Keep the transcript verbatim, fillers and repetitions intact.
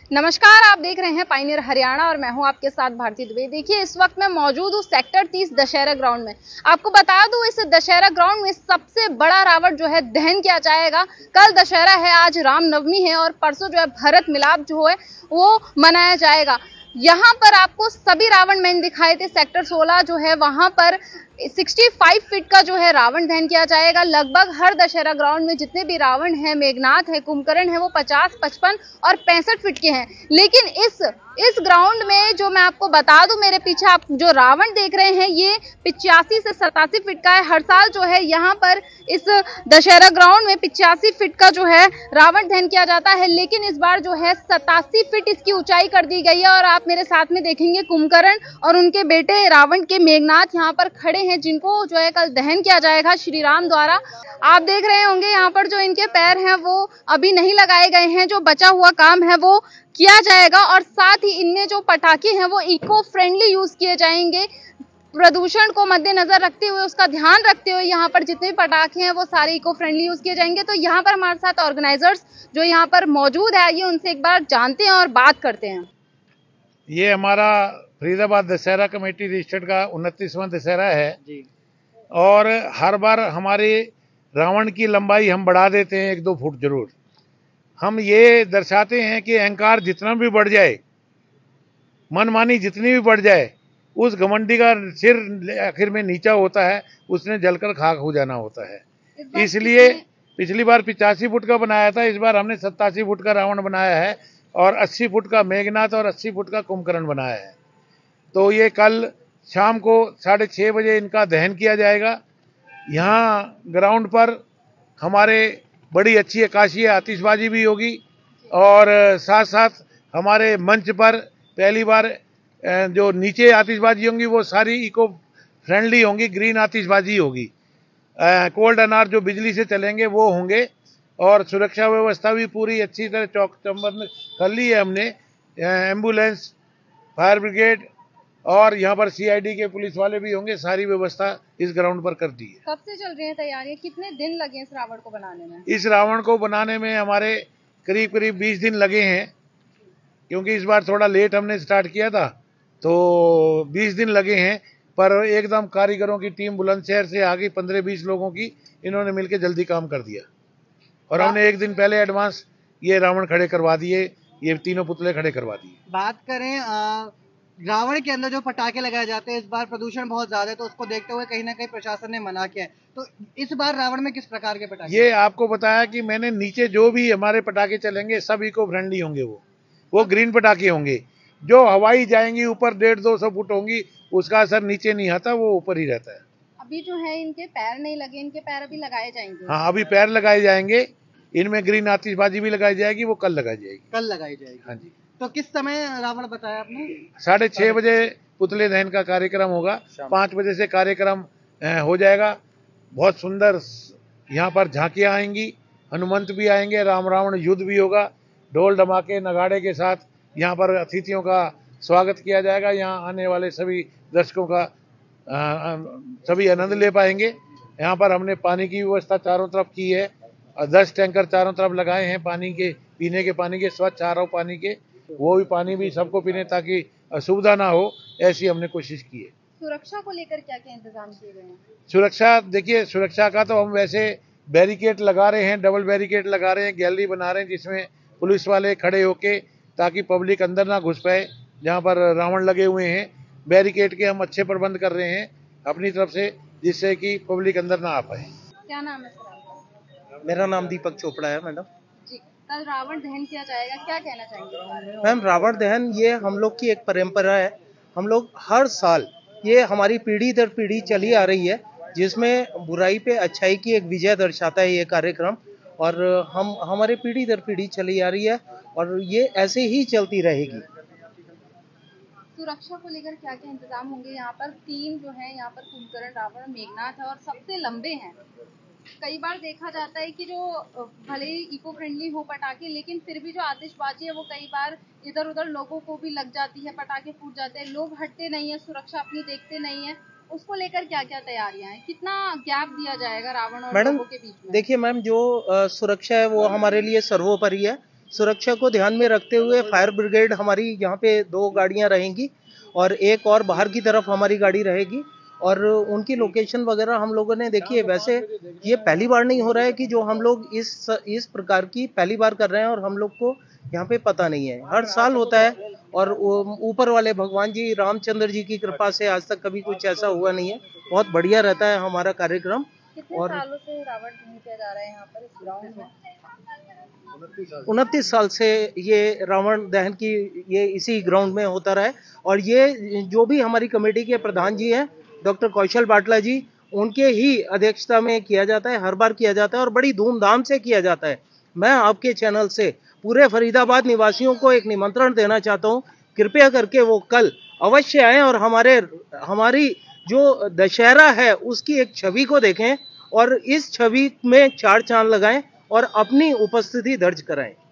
नमस्कार, आप देख रहे हैं पायनियर हरियाणा और मैं हूं आपके साथ भारती दुबे। देखिए, इस वक्त मैं मौजूद हूं सेक्टर तीस दशहरा ग्राउंड में। आपको बता दूं, इस दशहरा ग्राउंड में सबसे बड़ा रावण जो है दहन किया जाएगा। कल दशहरा है, आज रामनवमी है और परसों जो है भरत मिलाप जो है वो मनाया जाएगा। यहाँ पर आपको सभी रावण मैन दिखाए थे। सेक्टर सोलह जो है वहां पर पैंसठ फीट का जो है रावण दहन किया जाएगा। लगभग हर दशहरा ग्राउंड में जितने भी रावण हैं, मेघनाथ है, कुंभकर्ण है, वो पचास, पचपन और पैंसठ फीट के हैं। लेकिन इस इस ग्राउंड में जो मैं आपको बता दूं, मेरे पीछे आप जो रावण देख रहे हैं ये पिचासी से सतासी फीट का है। हर साल जो है यहाँ पर इस दशहरा ग्राउंड में पिचासी फीट का जो है रावण दहन किया जाता है, लेकिन इस बार जो है सतासी फीट इसकी ऊंचाई कर दी गई है। और आप मेरे साथ में देखेंगे कुंभकर्ण और उनके बेटे रावण के मेघनाथ यहाँ पर खड़े हैं, जिनको जो है कल दहन किया जाएगा श्री राम द्वारा। आप देख रहे होंगे यहाँ पर जो इनके पैर हैं वो अभी नहीं लगाए गए हैं। जो बचा हुआ काम है वो किया जाएगा और साथ ही इनमें जो पटाखे हैं वो इको फ्रेंडली यूज किए जाएंगे। प्रदूषण को मद्देनजर रखते हुए, उसका ध्यान रखते हुए यहाँ पर जितने भी पटाखे हैं वो सारे इको फ्रेंडली यूज किए जाएंगे। तो यहाँ पर हमारे साथ ऑर्गेनाइजर्स जो यहाँ पर मौजूद है, ये उनसे एक बार जानते हैं और बात करते हैं। ये हमारा फरीदाबाद दशहरा कमेटी रजिस्टर्ड का उनतीसवां दशहरा है जी। और हर बार हमारे रावण की लंबाई हम बढ़ा देते हैं एक दो फुट जरूर। हम ये दर्शाते हैं कि अहंकार जितना भी बढ़ जाए, मनमानी जितनी भी बढ़ जाए, उस घमंडी का सिर आखिर में नीचा होता है, उसने जलकर खाक हो जाना होता है। इसलिए पिछली बार पिचासी फुट का बनाया था, इस बार हमने सत्तासी फुट का रावण बनाया है और अस्सी फुट का मेघनाथ और अस्सी फुट का कुंभकर्ण बनाया है। तो ये कल शाम को साढ़े छः बजे इनका दहन किया जाएगा। यहाँ ग्राउंड पर हमारे बड़ी अच्छी आकाशीय आतिशबाजी भी होगी और साथ साथ हमारे मंच पर पहली बार जो नीचे आतिशबाजी होंगी वो सारी इको फ्रेंडली होंगी, ग्रीन आतिशबाजी होगी। कोल्ड अनार जो बिजली से चलेंगे वो होंगे और सुरक्षा व्यवस्था भी पूरी अच्छी तरह चौक चौबंद कर ली है हमने। एम्बुलेंस, फायर ब्रिगेड और यहाँ पर सीआईडी के पुलिस वाले भी होंगे। सारी व्यवस्था इस ग्राउंड पर कर दी है। कब से चल रही है तैयारियां? कितने दिन लगे इस रावण को बनाने में? इस रावण को बनाने में हमारे करीब करीब बीस दिन लगे हैं, क्योंकि इस बार थोड़ा लेट हमने स्टार्ट किया था, तो बीस दिन लगे हैं। पर एकदम कारीगरों की टीम बुलंदशहर से आ गई, पंद्रह बीस लोगों की, इन्होंने मिलकर जल्दी काम कर दिया और हमने एक दिन पहले एडवांस ये रावण खड़े करवा दिए, ये तीनों पुतले खड़े करवा दिए। बात करें आ... रावण के अंदर जो पटाखे लगाए जाते हैं, इस बार प्रदूषण बहुत ज्यादा है, तो उसको देखते हुए कहीं ना कहीं प्रशासन ने मना किया है। तो इस बार रावण में किस प्रकार के पटाखे? ये आपको बताया कि मैंने नीचे जो भी हमारे पटाखे चलेंगे सब इको फ्रेंडली होंगे। वो वो ग्रीन पटाखे होंगे। जो हवाई जाएंगी ऊपर डेढ़ दो सौ फुट होंगी, उसका असर नीचे नहीं आता, वो ऊपर ही रहता है। अभी जो है इनके पैर नहीं लगे, इनके पैर अभी लगाए जाएंगे। हाँ, अभी पैर लगाए जाएंगे। इनमें ग्रीन आतिशबाजी भी लगाई जाएगी, वो कल लगाई जाएगी। कल लगाई जाएगी। हाँ जी। तो किस समय रावण बताया आपने? साढ़े छह बजे पुतले दहन का कार्यक्रम होगा। पाँच बजे से कार्यक्रम हो जाएगा। बहुत सुंदर यहाँ पर झांकियाँ आएंगी, हनुमंत भी आएंगे, राम रावण युद्ध भी होगा। ढोल धमाके नगाड़े के साथ यहाँ पर अतिथियों का स्वागत किया जाएगा। यहाँ आने वाले सभी दर्शकों का आ, सभी आनंद ले पाएंगे। यहाँ पर हमने पानी की व्यवस्था चारों तरफ की है और दस टैंकर चारों तरफ लगाए हैं पानी के, पीने के पानी के, स्वच्छ आर ओ पानी के। वो भी पानी भी सबको पीने, ताकि असुविधा ना हो, ऐसी हमने कोशिश की है। सुरक्षा को लेकर क्या क्या इंतजाम किए गए हैं? सुरक्षा, देखिए सुरक्षा का तो हम वैसे बैरिकेड लगा रहे हैं, डबल बैरिकेड लगा रहे हैं, गैलरी बना रहे हैं जिसमें पुलिस वाले खड़े होके, ताकि पब्लिक अंदर ना घुस पाए। जहाँ पर रावण लगे हुए हैं, बैरिकेड के हम अच्छे प्रबंध कर रहे हैं अपनी तरफ से, जिससे कि पब्लिक अंदर ना आ पाए। क्या नाम है सर? मेरा नाम दीपक चोपड़ा है मैडम। कल रावण दहन किया जाएगा, क्या कहना चाहेंगे? मैम, रावण दहन ये हम लोग की एक परंपरा है। हम लोग हर साल, ये हमारी पीढ़ी दर पीढ़ी चली आ रही है, जिसमें बुराई पे अच्छाई की एक विजय दर्शाता है ये कार्यक्रम। और हम हमारे पीढ़ी दर पीढ़ी चली आ रही है और ये ऐसे ही चलती रहेगी। सुरक्षा को लेकर क्या क्या इंतजाम होंगे? यहाँ पर तीन जो है, यहाँ पर कुंभकर्ण, रावण, मेघनाथ है और सबसे लंबे हैं। कई बार देखा जाता है कि जो भले ही इको फ्रेंडली हो पटाखे, लेकिन फिर भी जो आतिशबाजी है वो कई बार इधर उधर लोगों को भी लग जाती है, पटाखे फूट जाते हैं, लोग हटते नहीं है, सुरक्षा अपनी देखते नहीं है। उसको लेकर क्या क्या तैयारियां हैं? कितना गैप दिया जाएगा रावण और लोगों के बीच में? देखिए मैम, जो आ, सुरक्षा है वो हमारे लिए सर्वोपरि है। सुरक्षा को ध्यान में रखते हुए फायर ब्रिगेड हमारी यहाँ पे दो गाड़ियाँ रहेंगी और एक और बाहर की तरफ हमारी गाड़ी रहेगी। और उनकी लोकेशन वगैरह हम लोगों ने देखिए, वैसे ये पहली बार नहीं हो रहा है कि जो हम लोग इस इस प्रकार की पहली बार कर रहे हैं और हम लोग को यहाँ पे पता नहीं है। हर साल होता है और ऊपर वाले भगवान जी रामचंद्र जी की कृपा से आज तक कभी कुछ ऐसा हुआ नहीं है। बहुत बढ़िया रहता है हमारा कार्यक्रम। और सालों से रावण दहन किया जा रहा है यहाँ पर इस ग्राउंड में? उनतीस साल से ये रावण दहन की ये इसी ग्राउंड में होता रहा है। और ये जो भी हमारी कमेटी के प्रधान जी हैं डॉक्टर कौशल बाटला जी, उनके ही अध्यक्षता में किया जाता है, हर बार किया जाता है और बड़ी धूमधाम से किया जाता है। मैं आपके चैनल से पूरे फरीदाबाद निवासियों को एक निमंत्रण देना चाहता हूँ, कृपया करके वो कल अवश्य आएं और हमारे हमारी जो दशहरा है उसकी एक छवि को देखें और इस छवि में चार चांद लगाएं और अपनी उपस्थिति दर्ज कराएं।